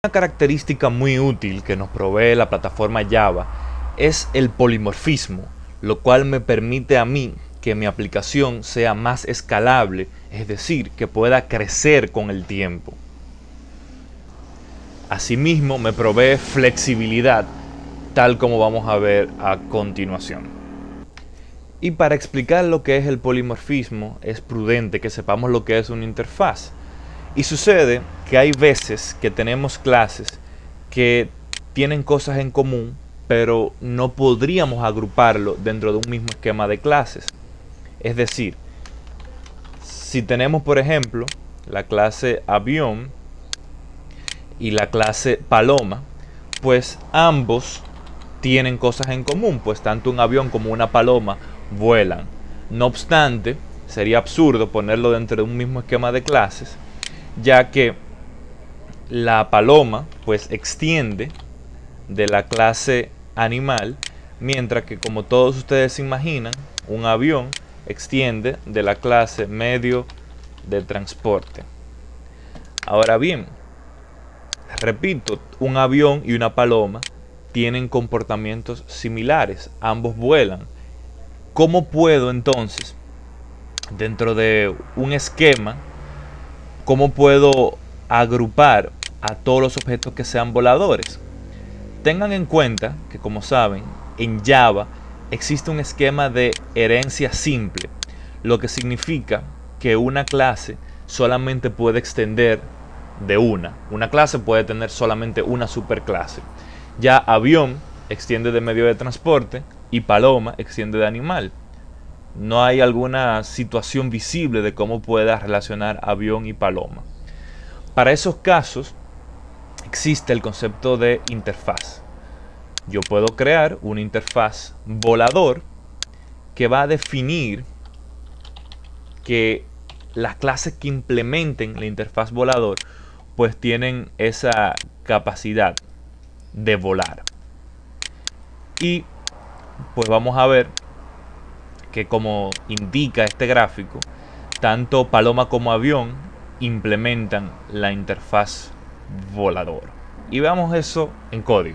Una característica muy útil que nos provee la plataforma Java es el polimorfismo, lo cual me permite a mí que mi aplicación sea más escalable, es decir, que pueda crecer con el tiempo. Asimismo, me provee flexibilidad, tal como vamos a ver a continuación. Y para explicar lo que es el polimorfismo, es prudente que sepamos lo que es una interfaz. Y sucede que hay veces que tenemos clases que tienen cosas en común, pero no podríamos agruparlo dentro de un mismo esquema de clases. Es decir, si tenemos, por ejemplo, la clase avión y la clase paloma, pues ambos tienen cosas en común, pues tanto un avión como una paloma vuelan. No obstante, sería absurdo ponerlo dentro de un mismo esquema de clases, ya que la paloma pues extiende de la clase animal, mientras que, como todos ustedes se imaginan, un avión extiende de la clase medio de transporte. Ahora bien, repito, un avión y una paloma tienen comportamientos similares, ambos vuelan. ¿Cómo puedo entonces, dentro de un esquema, cómo puedo agrupar a todos los objetos que sean voladores? Tengan en cuenta que, como saben, en Java existe un esquema de herencia simple, lo que significa que una clase solamente puede extender de una clase puede tener solamente una superclase. Ya avión extiende de medio de transporte y paloma extiende de animal. No hay alguna situación visible de cómo pueda relacionar avión y paloma. Para esos casos existe el concepto de interfaz. Yo puedo crear una interfaz volador que va a definir que las clases que implementen la interfaz volador pues tienen esa capacidad de volar. Y pues vamos a ver que, como indica este gráfico, tanto paloma como avión implementan la interfaz volador. Y veamos eso en código.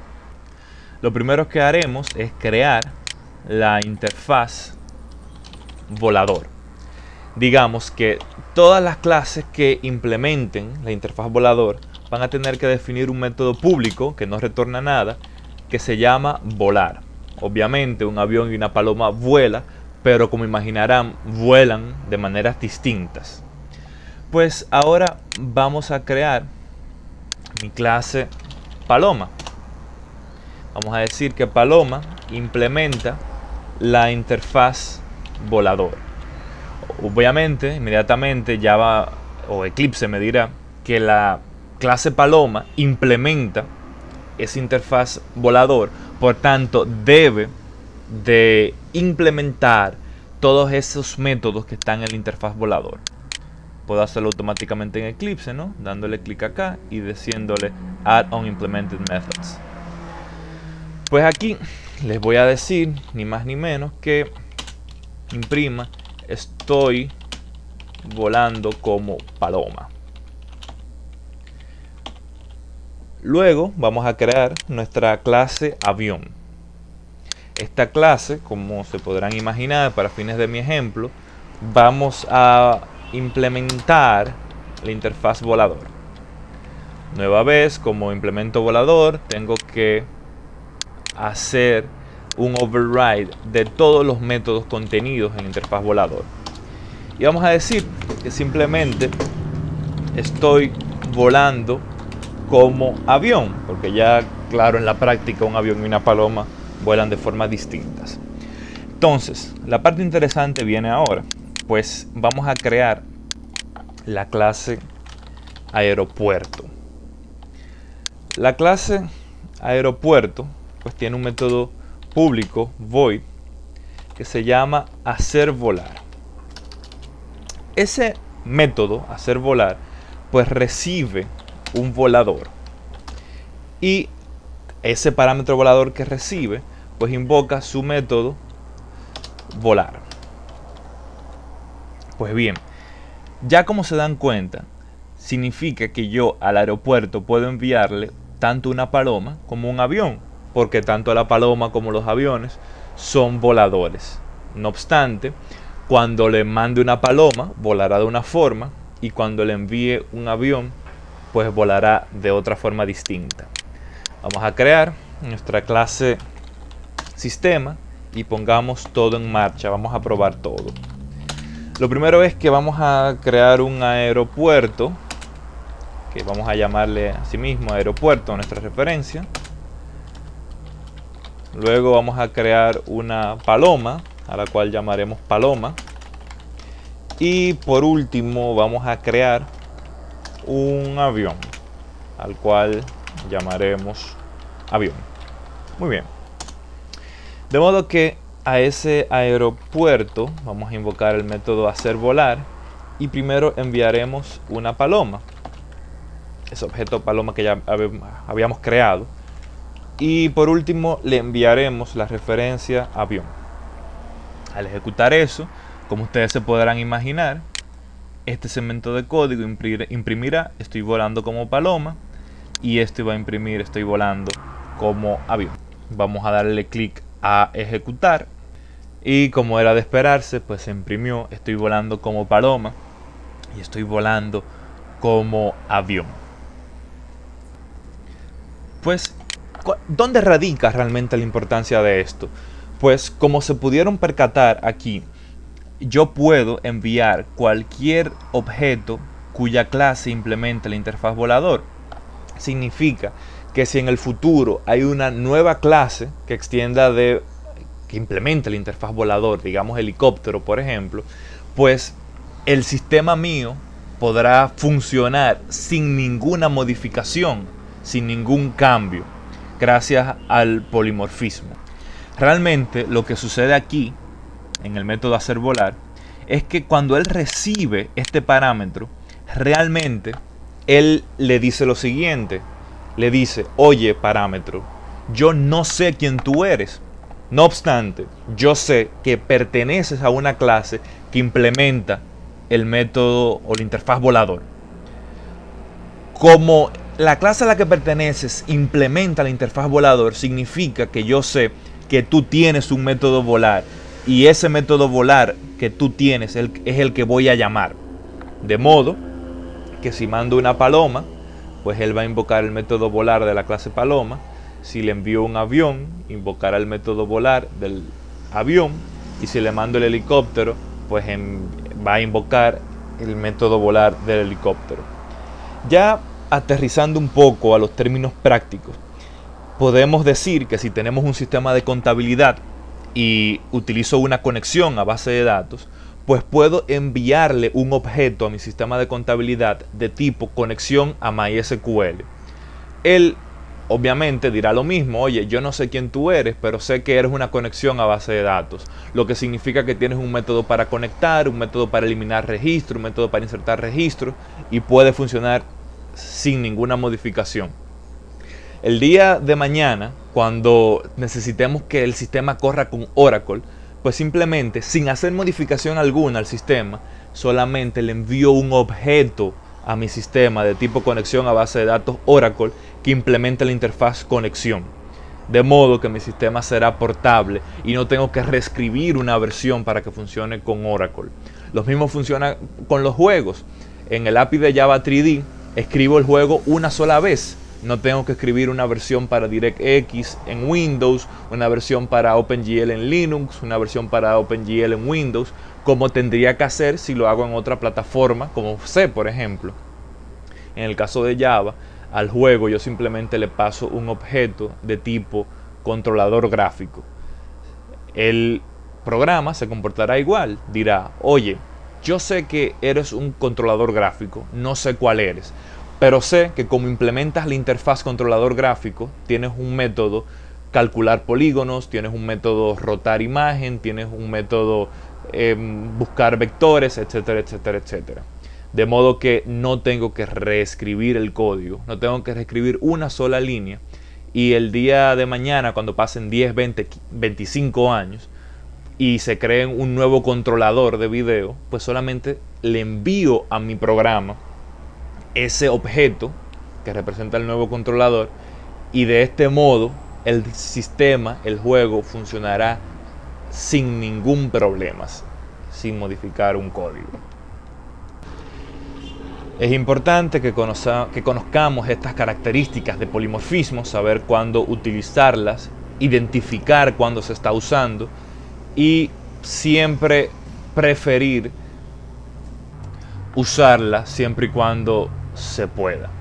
Lo primero que haremos es crear la interfaz volador. Digamos que todas las clases que implementen la interfaz volador van a tener que definir un método público que no retorna nada, que se llama volar. Obviamente un avión y una paloma vuela, pero como imaginarán, vuelan de maneras distintas. Pues ahora vamos a crear mi clase paloma. Vamos a decir que paloma implementa la interfaz volador. Obviamente, inmediatamente Java o Eclipse me dirá que la clase paloma implementa esa interfaz volador, por tanto debe de implementar todos esos métodos que están en la interfaz volador. Puedo hacerlo automáticamente en Eclipse, ¿no? Dándole clic acá y diciéndole Add on Implemented Methods. Pues aquí les voy a decir, ni más ni menos, que imprima estoy volando como paloma. Luego vamos a crear nuestra clase avión. Esta clase, como se podrán imaginar para fines de mi ejemplo, vamos a implementar la interfaz volador. Nueva vez, como implemento volador, tengo que hacer un override de todos los métodos contenidos en la interfaz volador. Y vamos a decir que simplemente estoy volando como avión, porque ya, claro, en la práctica un avión y una paloma vuelan de formas distintas. Entonces, la parte interesante viene ahora, pues vamos a crear la clase aeropuerto. La clase aeropuerto pues tiene un método público void que se llama hacer volar. Ese método hacer volar pues recibe un volador, y ese parámetro volador que recibe pues invoca su método volar. Pues bien, ya como se dan cuenta, significa que yo al aeropuerto puedo enviarle tanto una paloma como un avión, porque tanto la paloma como los aviones son voladores. No obstante, cuando le mande una paloma, volará de una forma, y cuando le envíe un avión, pues volará de otra forma distinta. Vamos a crear nuestra clase sistema y pongamos todo en marcha. Vamos a probar todo. Lo primero es que vamos a crear un aeropuerto, que vamos a llamarle a sí mismo aeropuerto, nuestra referencia. Luego vamos a crear una paloma, a la cual llamaremos paloma. Y por último vamos a crear un avión, al cual llamaremos avión. Muy bien. De modo que a ese aeropuerto vamos a invocar el método hacer volar y primero enviaremos una paloma, ese objeto paloma que ya habíamos creado, y por último le enviaremos la referencia avión. Al ejecutar eso, como ustedes se podrán imaginar, este segmento de código imprimirá estoy volando como paloma y este va a imprimir estoy volando como avión. Vamos a darle clic a ejecutar y como era de esperarse, pues se imprimió estoy volando como paloma y estoy volando como avión. Pues, ¿dónde radica realmente la importancia de esto? Pues como se pudieron percatar aquí, yo puedo enviar cualquier objeto cuya clase implemente la interfaz volador. Significa que si en el futuro hay una nueva clase que que implemente la interfaz volador, digamos helicóptero por ejemplo, pues el sistema mío podrá funcionar sin ninguna modificación, sin ningún cambio, gracias al polimorfismo. Realmente lo que sucede aquí, en el método hacer volar, es que cuando él recibe este parámetro, realmente él le dice lo siguiente. Le dice, oye parámetro, yo no sé quién tú eres. No obstante, yo sé que perteneces a una clase que implementa el método o la interfaz volador. Como la clase a la que perteneces implementa la interfaz volador, significa que yo sé que tú tienes un método volar y ese método volar que tú tienes es el que voy a llamar. De modo que si mando una paloma, pues él va a invocar el método volar de la clase paloma. Si le envío un avión, invocará el método volar del avión. Y si le mando el helicóptero, pues va a invocar el método volar del helicóptero. Ya aterrizando un poco a los términos prácticos, podemos decir que si tenemos un sistema de contabilidad y utilizo una conexión a base de datos, pues puedo enviarle un objeto a mi sistema de contabilidad de tipo conexión a MySQL. Él obviamente dirá lo mismo, oye, yo no sé quién tú eres, pero sé que eres una conexión a base de datos, lo que significa que tienes un método para conectar, un método para eliminar registros, un método para insertar registros y puede funcionar sin ninguna modificación. El día de mañana, cuando necesitemos que el sistema corra con Oracle, pues simplemente, sin hacer modificación alguna al sistema, solamente le envío un objeto a mi sistema de tipo conexión a base de datos Oracle que implemente la interfaz conexión. De modo que mi sistema será portable y no tengo que reescribir una versión para que funcione con Oracle. Lo mismo funciona con los juegos. En el API de Java 3D escribo el juego una sola vez. No tengo que escribir una versión para DirectX en Windows, una versión para OpenGL en Linux, una versión para OpenGL en Windows, como tendría que hacer si lo hago en otra plataforma, como C, por ejemplo. En el caso de Java, al juego yo simplemente le paso un objeto de tipo controlador gráfico. El programa se comportará igual, dirá, oye, yo sé que eres un controlador gráfico, no sé cuál eres, pero sé que como implementas la interfaz controlador gráfico, tienes un método calcular polígonos, tienes un método rotar imagen, tienes un método buscar vectores, etcétera, etcétera, etcétera. De modo que no tengo que reescribir el código, no tengo que reescribir una sola línea. Y el día de mañana, cuando pasen 10, 20, 25 años y se creen un nuevo controlador de video, pues solamente le envío a mi programa ese objeto que representa el nuevo controlador, y de este modo el sistema, el juego, funcionará sin ningún problema, sin modificar un código. Es importante que conozcamos estas características de polimorfismo, saber cuándo utilizarlas, identificar cuándo se está usando y siempre preferir usarla siempre y cuando se pueda.